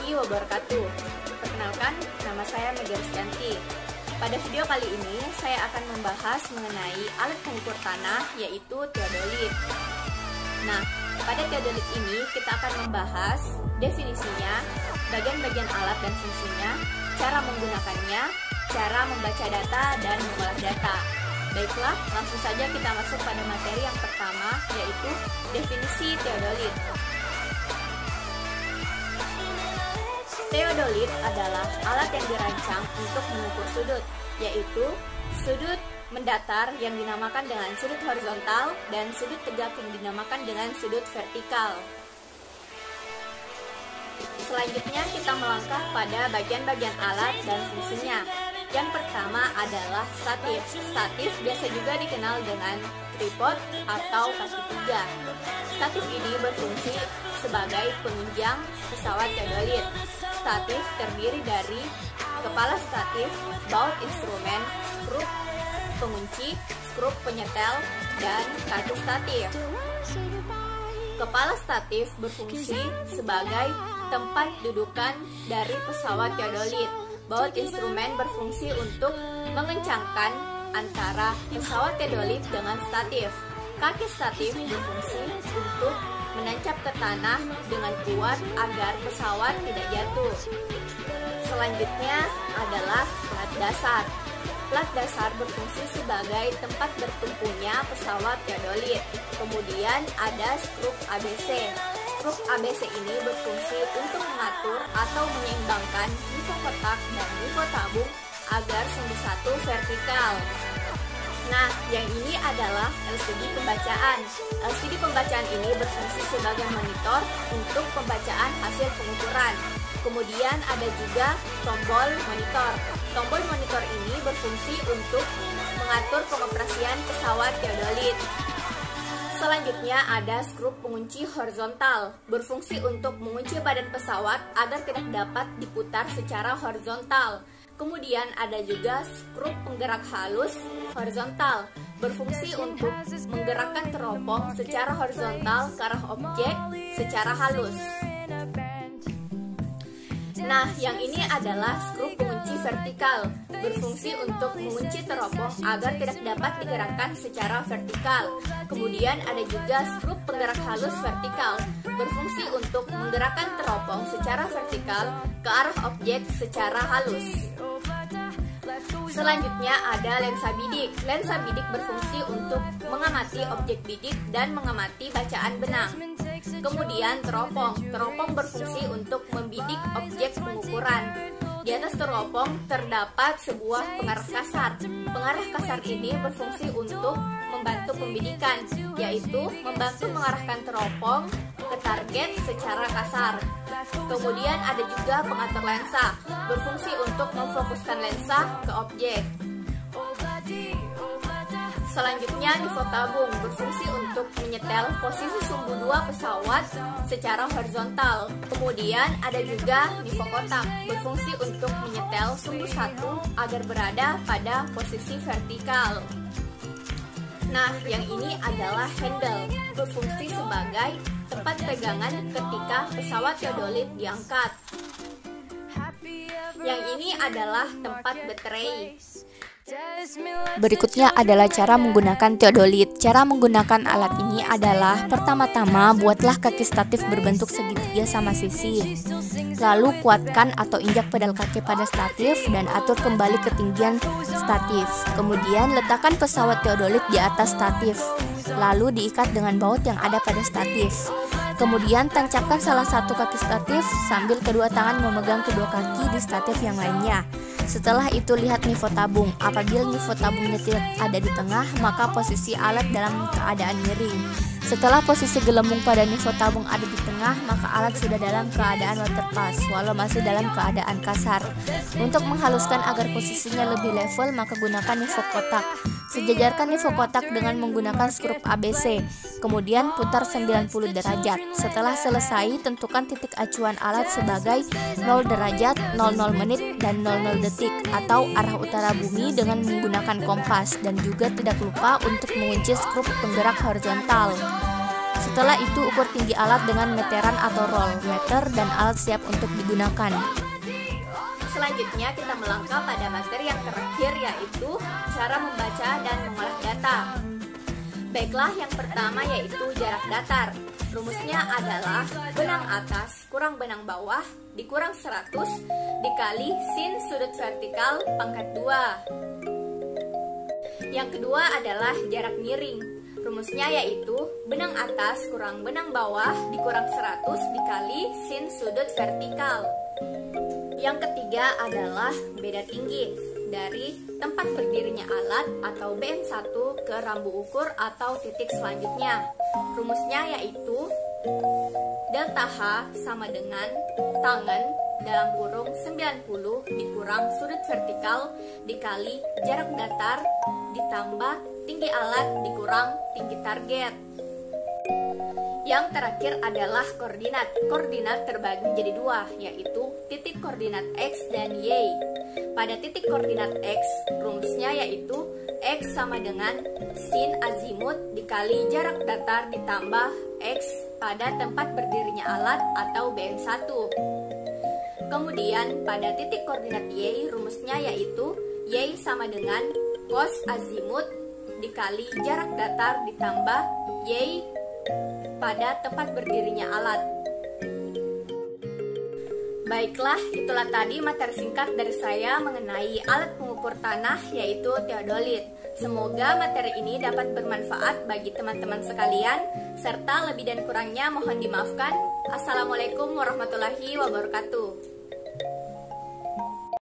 warahmatullahi wabarakatuh. Perkenalkan, nama saya Mega Rizkyanti. Pada video kali ini, saya akan membahas mengenai alat pengukur tanah, yaitu teodolit. Nah, pada teodolit ini kita akan membahas definisinya, bagian-bagian alat dan fungsinya, cara menggunakannya, cara membaca data dan mengolah data. Baiklah, langsung saja kita masuk pada materi yang pertama, yaitu definisi teodolit. Teodolit adalah alat yang dirancang untuk mengukur sudut, yaitu sudut mendatar yang dinamakan dengan sudut horizontal dan sudut tegak yang dinamakan dengan sudut vertikal. Selanjutnya kita melangkah pada bagian-bagian alat dan fungsinya. Yang pertama adalah statif. Statif biasa juga dikenal dengan tripod atau kaki tiga. Statif ini berfungsi sebagai penunjang pesawat teodolit. Statif terdiri dari kepala statif, baut instrumen, skrup pengunci, skrup penyetel, dan kaki statif. Kepala statif berfungsi sebagai tempat dudukan dari pesawat teodolit. Baut instrumen berfungsi untuk mengencangkan antara pesawat teodolit dengan statif. Kaki statif berfungsi untuk menancap ke tanah dengan kuat agar pesawat tidak jatuh. Selanjutnya adalah plat dasar. Plat dasar berfungsi sebagai tempat bertumpunya pesawat teodolit. Kemudian ada skrup ABC. Skrup ABC ini berfungsi untuk mengatur atau menyeimbangkan nifo kotak dan nifo tabung agar sumbu satu vertikal. Nah, yang ini adalah LCD pembacaan. LCD pembacaan ini berfungsi sebagai monitor untuk pembacaan hasil pengukuran. Kemudian ada juga tombol monitor. Tombol monitor ini berfungsi untuk mengatur pengoperasian pesawat teodolit. Selanjutnya ada skrup pengunci horizontal, berfungsi untuk mengunci badan pesawat agar tidak dapat diputar secara horizontal. Kemudian ada juga skrup penggerak halus horizontal, berfungsi untuk menggerakkan teropong secara horizontal ke arah objek secara halus. Nah, yang ini adalah skrup pengunci vertikal, berfungsi untuk mengunci teropong agar tidak dapat digerakkan secara vertikal. Kemudian ada juga skrup penggerak halus vertikal, berfungsi untuk menggerakkan teropong secara vertikal ke arah objek secara halus. Selanjutnya ada lensa bidik. Lensa bidik berfungsi untuk mengamati objek bidik dan mengamati bacaan benang. Kemudian teropong. Teropong berfungsi untuk membidik objek pengukuran. Di atas teropong terdapat sebuah pengarah kasar. Pengarah kasar ini berfungsi untuk membantu pembidikan, yaitu membantu mengarahkan teropong ke target secara kasar. Kemudian ada juga pengatur lensa, berfungsi untuk memfokuskan lensa ke objek. Selanjutnya nifo tabung, berfungsi untuk menyetel posisi sumbu 2 pesawat secara horizontal. Kemudian ada juga nifo kotak, berfungsi untuk menyetel sumbu 1 agar berada pada posisi vertikal. Nah, yang ini adalah handle, berfungsi sebagai tempat pegangan ketika pesawat teodolit diangkat. Yang ini adalah tempat baterai. Berikutnya adalah cara menggunakan teodolit. Cara menggunakan alat ini adalah pertama-tama buatlah kaki statif berbentuk segitiga sama sisi. Lalu kuatkan atau injak pedal kaki pada statif dan atur kembali ketinggian statif. Kemudian letakkan pesawat teodolit di atas statif. Lalu diikat dengan baut yang ada pada statif. Kemudian tancapkan salah satu kaki statif sambil kedua tangan memegang kedua kaki di statif yang lainnya. Setelah itu lihat nifo tabung. Apabila nifo tabungnya tidak ada di tengah, maka posisi alat dalam keadaan miring. Setelah posisi gelembung pada nifo tabung ada di tengah, maka alat sudah dalam keadaan waterpass, walau masih dalam keadaan kasar. Untuk menghaluskan agar posisinya lebih level, maka gunakan nifo kotak. Sejajarkan nifo kotak dengan menggunakan skrup ABC. Kemudian putar 90 derajat. Setelah selesai, tentukan titik acuan alat sebagai 0 derajat, 00 menit, dan 00 detik atau arah utara bumi dengan menggunakan kompas, dan juga tidak lupa untuk mengunci skrup penggerak horizontal. Setelah itu ukur tinggi alat dengan meteran atau roll meter dan alat siap untuk digunakan. Selanjutnya kita melangkah pada materi yang terakhir, yaitu cara membaca dan mengolah data. Baiklah, yang pertama yaitu jarak datar. Rumusnya adalah benang atas kurang benang bawah dikurang 100 dikali sin sudut vertikal pangkat 2. Yang kedua adalah jarak miring. Rumusnya yaitu benang atas kurang benang bawah dikurang 100 dikali sin sudut vertikal. Yang ketiga adalah beda tinggi dari tempat berdirinya alat atau BM1 ke rambu ukur atau titik selanjutnya. Rumusnya yaitu delta H sama dengan tangan dalam kurung 90 dikurang sudut vertikal dikali jarak datar ditambah tinggi alat dikurang tinggi target. Yang terakhir adalah koordinat. Koordinat terbagi menjadi dua, yaitu titik koordinat X dan Y. Pada titik koordinat X, rumusnya yaitu X sama dengan sin azimut dikali jarak datar ditambah X pada tempat berdirinya alat atau BM1. Kemudian pada titik koordinat Y, rumusnya yaitu Y sama dengan cos azimut dikali jarak datar ditambah Y pada tempat berdirinya alat. Baiklah, itulah tadi materi singkat dari saya mengenai alat pengukur tanah yaitu teodolit. Semoga materi ini dapat bermanfaat bagi teman-teman sekalian, serta lebih dan kurangnya mohon dimaafkan. Assalamualaikum warahmatullahi wabarakatuh.